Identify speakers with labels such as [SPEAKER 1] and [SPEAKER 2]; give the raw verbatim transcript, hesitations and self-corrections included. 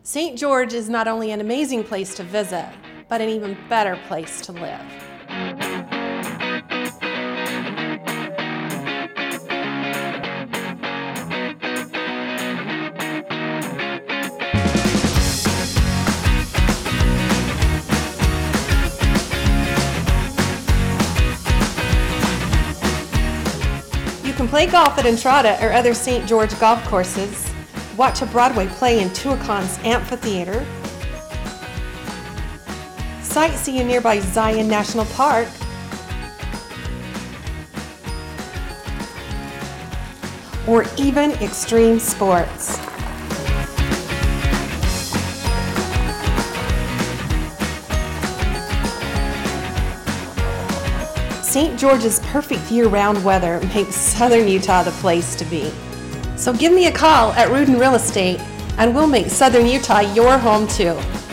[SPEAKER 1] Saint George is not only an amazing place to visit, but an even better place to live. You can play golf at Entrada or other Saint George golf courses, watch a Broadway play in Tuacon's amphitheater, sightsee in nearby Zion National Park, or even extreme sports. Saint George's perfect year-round weather makes Southern Utah the place to be. So give me a call at Ruden Real Estate and we'll make Southern Utah your home too.